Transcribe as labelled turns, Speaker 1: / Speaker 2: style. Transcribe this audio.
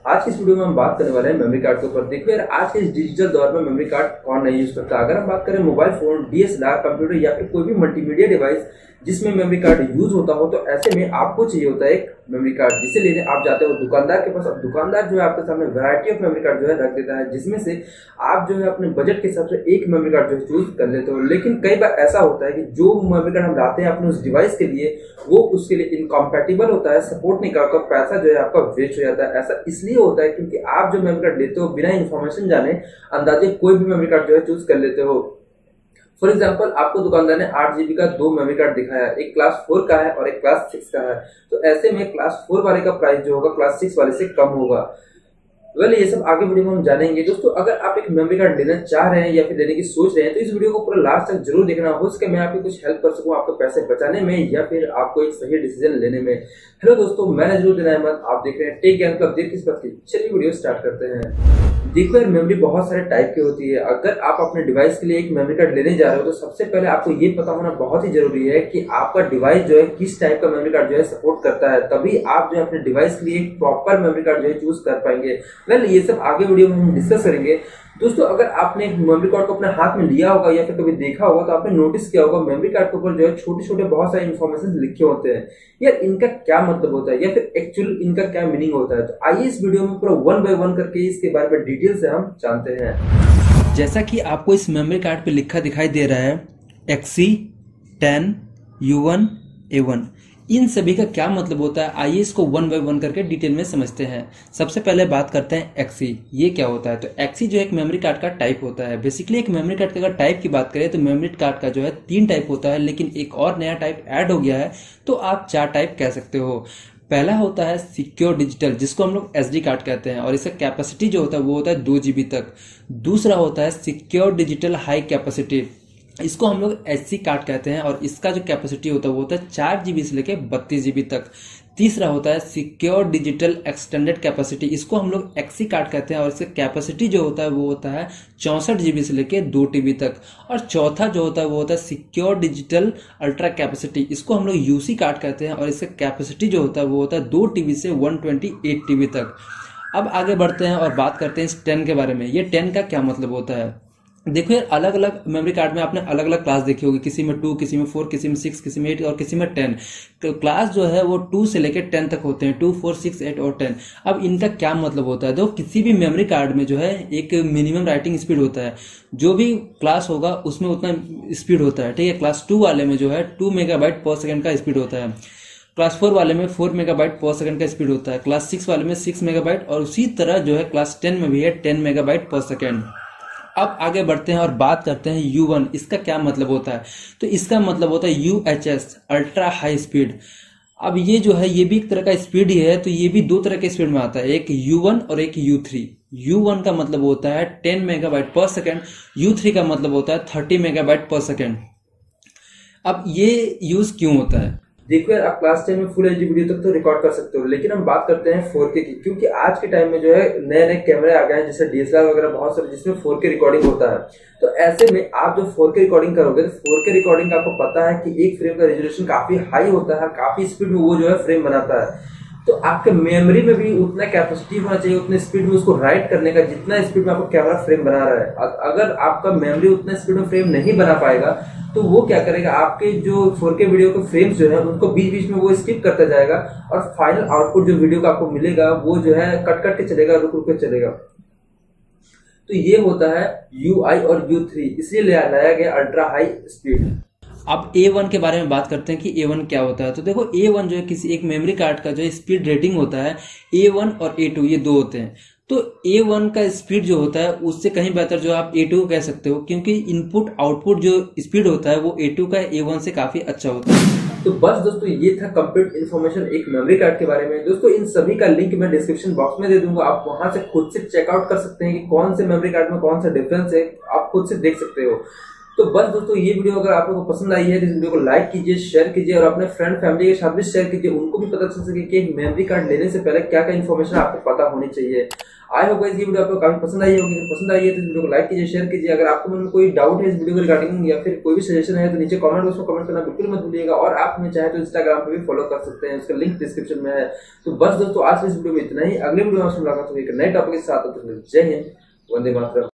Speaker 1: आज की इस वीडियो में हम बात करने वाले हैं मेमोरी कार्ड के ऊपर। देखो यार, आज के इस डिजिटल दौर में मेमोरी कार्ड कौन नहीं यूज करता। अगर हम बात करें मोबाइल फोन, डीएसएलआर, कंप्यूटर या फिर कोई भी मल्टीमीडिया डिवाइस जिसमें मेमोरी कार्ड यूज होता हो, तो ऐसे में आपको चाहिए होता है एक मेमोरी कार्ड, जिसे लेने आप जाते हो दुकानदार के पास। अब दुकानदार जो है आपके सामने वैरायटी ऑफ मेमोरी कार्ड जो है रख देता है, जिसमें से आप जो है अपने बजट के हिसाब से एक मेमोरी कार्ड जो है चूज कर लेते हो। लेकिन कई बार ऐसा होता है कि जो मेमोरी कार्ड हम लाते हैं अपने उस डिवाइस के लिए, वो उसके लिए इनकॉम्पैटिबल होता है, सपोर्ट नहीं करता, पैसा जो है आपका वेस्ट हो जाता है। ऐसा इसलिए होता है क्योंकि आप जो मेमोरी कार्ड लेते हो बिना इन्फॉर्मेशन जाने अंदाजे कोई भी मेमोरी कार्ड जो है चूज कर लेते हो। फॉर एग्जाम्पल, आपको दुकानदार ने 8 GB का 2 मेमोरी कार्ड दिखाया, एक क्लास 4 का है और एक क्लास 6 का है। तो ऐसे में क्लास 4 वाले का प्राइस जो होगा क्लास 6 वाले से कम होगा। ये सब आगे वीडियो में हम जानेंगे। दोस्तों, अगर आप एक मेमोरी कार्ड लेना चाह रहे हैं या फिर लेने की सोच रहे हैं, तो इस वीडियो को पूरा लास्ट तक जरूर देखना। हो सके मैं आपकी कुछ हेल्प कर सकूं आपको पैसे बचाने में या फिर आपको एक सही डिसीजन लेने में। हेलो दोस्तों, मैं नजरुद्दीन अहमद, आप देख रहे हैं टेक ज्ञान क्लब। देर किस बात की, चलिए वीडियो स्टार्ट करते हैं। देखो यार, मेमोरी बहुत सारे टाइप की होती है। अगर आप अपने डिवाइस के लिए एक मेमोरी कार्ड लेने जा रहे हो, तो सबसे पहले आपको ये पता होना बहुत ही जरूरी है कि आपका डिवाइस जो है किस टाइप का मेमोरी कार्ड जो है सपोर्ट करता है। तभी आप जो है अपने डिवाइस के लिए एक प्रॉपर मेमोरी कार्ड जो है चूज कर पाएंगे। ये सब आगे वीडियो में हम डिस्कस करेंगे। दोस्तों, अगर आपने एक मेमोरी कार्ड को अपने हाथ में लिया होगा या फिर कभी देखा होगा, तो आपने नोटिस किया होगा मेमोरी कार्ड के ऊपर जो है छोटे छोटे बहुत सारे इन्फॉर्मेशन लिखे होते हैं। यार, इनका क्या मतलब होता है या फिर एक्चुअल इनका क्या मीनिंग होता है? तो आइए इस वीडियो में पूरा 1 बाय 1 करके इसके बारे में डिटेल से हम जानते हैं।
Speaker 2: जैसा कि आपको इस मेमोरी कार्ड पे लिखा दिखाई दे रहा है XC 10 U1 A1, इन सभी का क्या मतलब होता है, आइए इसको 1 बाय 1 करके डिटेल में समझते हैं। सबसे पहले बात करते हैं XC, ये क्या होता है। तो XC जो एक मेमोरी कार्ड का टाइप होता है। बेसिकली एक मेमोरी कार्ड के अगर टाइप की बात करें तो मेमोरी कार्ड का जो है 3 टाइप होता है, लेकिन एक और नया टाइप ऐड हो गया है, तो आप 4 टाइप कह सकते हो। पहला होता है सिक्योर डिजिटल, जिसको हम लोग SD कार्ड कहते हैं, और इसका कैपेसिटी जो होता है वो होता है 2 GB तक। दूसरा होता है सिक्योर डिजिटल हाई कैपेसिटी, इसको हम लोग HC कार्ड कहते हैं, और इसका जो कैपेसिटी होता है वो होता है 4 GB से लेके 32 GB तक। तीसरा होता है सिक्योर डिजिटल एक्सटेंडेड कैपेसिटी, इसको हम लोग XC कार्ड कहते हैं, और इसका कैपेसिटी जो होता है वो होता है 64 GB से लेके 2 TB तक। और चौथा जो होता है वो होता है सिक्योर डिजिटल अल्ट्रा कैपेसिटी, इसको हम लोग UC कार्ड कहते हैं, और इसका कैपेसिटी जो होता है वो होता है 2 TB से 128 TB तक। अब आगे बढ़ते हैं और बात करते हैं इस 10 के बारे में। ये 10 का क्या मतलब होता है। देखो यार, अलग अलग मेमोरी कार्ड में आपने अलग अलग क्लास देखी होगी, किसी में 2, किसी में 4, किसी में 6, किसी में 8 और किसी में 10। तो क्लास जो है वो 2 से लेकर 10 तक होते हैं, 2, 4, 6, 8 और 10। अब इनका क्या मतलब होता है। तो किसी भी मेमोरी कार्ड में जो है एक मिनिमम राइटिंग स्पीड होता है, जो भी क्लास होगा उसमें उतना स्पीड होता है, ठीक है। क्लास 2 वाले में जो है 2 मेगाबाइट पर सेकेंड का स्पीड होता है, क्लास 4 वाले में 4 मेगाबाइट पर सेकंड का स्पीड होता है, क्लास 6 वाले में 6 मेगाबाइट, और उसी तरह जो है क्लास 10 में भी है 10 मेगाबाइट पर सेकंड। अब आगे बढ़ते हैं और बात करते हैं U1, इसका क्या मतलब होता है। तो इसका मतलब होता है UHS, अल्ट्रा हाई स्पीड। अब ये जो है ये भी एक तरह का स्पीड ही है, तो ये भी 2 तरह के स्पीड में आता है, एक U1 और एक U3। U1 का मतलब होता है 10 मेगाबाइट पर सेकेंड, U3 का मतलब होता है 30 मेगाबाइट पर सेकेंड। अब ये यूज क्यों होता है।
Speaker 1: देखो यार, आप क्लास 10 में फुल एचडी वीडियो तक तो रिकॉर्ड कर सकते हो, लेकिन हम बात करते हैं 4K की, क्योंकि आज के टाइम में जो है नए नए कैमरे आ गए हैं, जैसे DSLR वगैरह बहुत सारे, जिसमें 4K रिकॉर्डिंग होता है। तो ऐसे में आप जो 4K रिकॉर्डिंग करोगे, तो 4K रिकॉर्डिंग का आपको पता है कि एक फ्रेम का रेजोल्यूशन काफी हाई होता है, काफी स्पीड में वो जो है फ्रेम बनाता है। तो आपके मेमोरी में भी उतना कैपेसिटी होना चाहिए, उतने स्पीड में उसको राइट करने का, जितना स्पीड में आपका कैमरा फ्रेम बना रहा है। अगर आपका मेमोरी उतना स्पीड में फ्रेम नहीं बना पाएगा, तो वो क्या करेगा, आपके जो 4K वीडियो के फ्रेम्स जो है उनको बीच बीच में वो स्किप करता जाएगा, और फाइनल आउटपुट जो वीडियो का आपको मिलेगा वो जो है कट कट के चलेगा, रुक रुक के चलेगा। तो ये होता है UI और U3, इसलिए लाया गया अल्ट्रा हाई स्पीड।
Speaker 2: अब A1 के बारे में बात करते हैं कि A1 क्या होता है। तो देखो, A1 जो है किसी एक मेमोरी कार्ड का जो स्पीड रेटिंग होता है, A1 और A2 ये 2 होते हैं। तो A1 का स्पीड जो होता है उससे कहीं बेहतर जो आप A2 को कह सकते हो, क्योंकि इनपुट आउटपुट जो स्पीड होता है वो A2 का A1 से काफी अच्छा होता है।
Speaker 1: तो बस दोस्तों, ये था कंप्लीट इन्फॉर्मेशन एक मेमोरी कार्ड के बारे में। दोस्तों, इन सभी का लिंक मैं डिस्क्रिप्शन बॉक्स में दे दूंगा, आप वहां से खुद से चेकआउट कर सकते हैं कि कौन से मेमोरी कार्ड में कौन सा डिफरेंस है, आप खुद से देख सकते हो। तो बस दोस्तों ये वीडियो अगर आप लोगों को पसंद आई है तो इस वीडियो को लाइक कीजिए, शेयर कीजिए और अपने फ्रेंड फैमिली के साथ भी शेयर कीजिए, उनको भी पता चल सके कि मेमोरी कार्ड लेने से पहले क्या क्या इन्फॉर्मेशन आपको पता होनी चाहिए। आई होप गाइस ये वीडियो आपको काफी पसंद आई होगी। पसंद आई है तो इस वीडियो को लाइक कीजिए, शेयर कीजिए। अगर आपको मन में कोई डाउट है इस वीडियो के रिगार्डिंग या फिर कोई भी सजेशन है तो नीचे कमेंट बॉक्स में कमेंट करना बिल्कुल मत भूलिएगा। और आप हमें चाहे तो इंस्टाग्राम पे भी फॉलो कर सकते हैं, उसका लिंक डिस्क्रिप्शन में है। तो बस दोस्तों आज की इस वीडियो में इतना ही। अगले वीडियो में मुलाकात होगी एक नए टॉपिक के साथ। तो जय हिंद, वंदे मातरम।